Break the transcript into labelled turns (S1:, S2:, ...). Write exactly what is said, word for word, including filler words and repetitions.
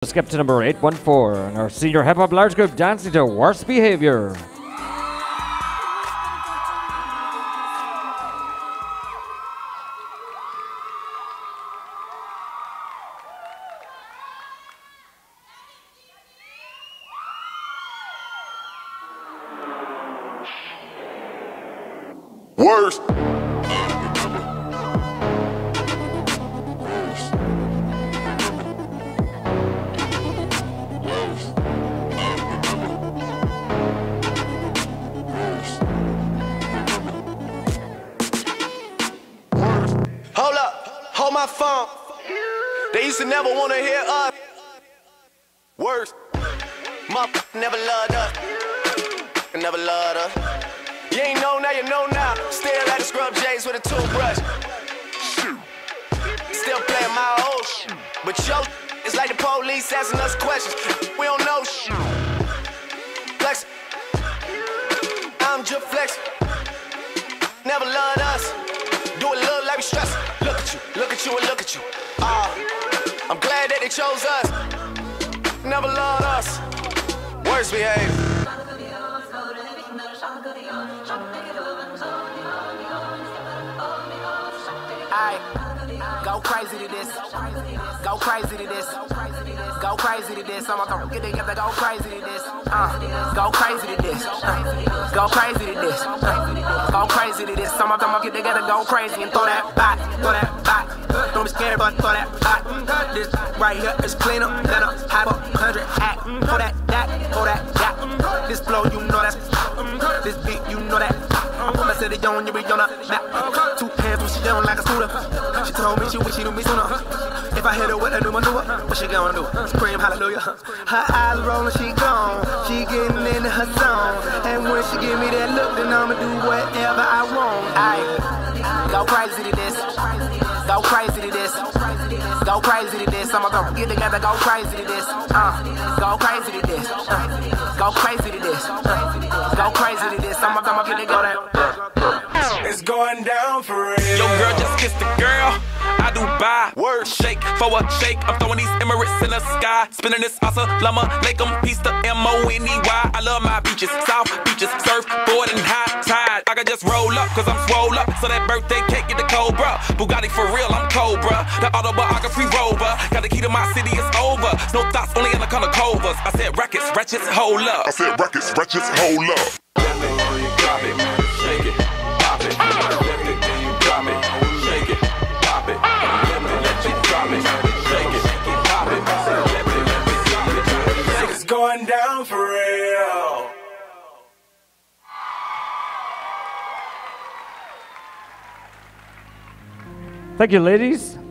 S1: Skip to number eight one four, and our senior hip-hop large group dancing to Worst Behavior.
S2: Worst.
S3: Hold up, hold my phone. They used to never want to hear us. Worst. Motherfucker never loved us. Never loved us. You ain't know now, you know now. Still at the scrub J's with a toothbrush. Still playing my old shit. But yo, it's like the police asking us questions. We don't know shit. Flex. I'm just flexing. Never loved us. Do it look like we stressing. Look at you, look at you, and look at you. Ah, uh, I'm glad that they chose us. Never loved us. Worst behavior.
S4: Alright, go crazy to this. Go crazy to this. Go crazy to this. I'm gonna get together, go crazy to this. Uh, go crazy to this. Uh, go crazy to this. Uh, go crazy to this. Some of them gonna get together, go crazy and throw that back, throw that back. Don't be scared, but throw that back. This right here is cleaner than a half a hundred act. Throw that, that, throw that, that. This flow, you know that's. This beat, you know that. I'm gonna set it on you, be on the map. Two hands when she down like a scooter. She told me she wish she knew me sooner. If I hit her with a new maneuver, what she gonna do? Scream hallelujah. Her eyes rolling, she gone. She getting in her zone. And when she give me that look, then I'ma do whatever I want. Aye, go crazy to this. Go crazy to this. Go crazy to this. I'ma go get together, go crazy to this. Uh, go crazy to this. Uh, go crazy to this. Uh, go crazy to this. I'ma go get together.
S3: It's going down for real.
S5: Yo, girl, just kiss the girl. I do buy word shake for a shake. I'm throwing these Emirates in the sky. Spinning this asa llama, lake 'em, piece the M O N E Y. I love my beaches, south beaches, surfboard and high tide. I can just roll up, cause I'm swole up. So that birthday cake get the Cobra. Bugatti for real, I'm Cobra. The autobiography rover. Got the key to my city, it's over. No thoughts, only in the color covers. I said rackets, ratchets, hold up.
S2: I said rackets, ratchets, hold up.
S5: Drop it, shake it, pop it. Lift it, then you drop it. Shake it, pop it. Lift it, let you drop it. Shake it, pop it. Lift it, let me drop it.
S3: It's going down for real.
S1: Thank you, ladies.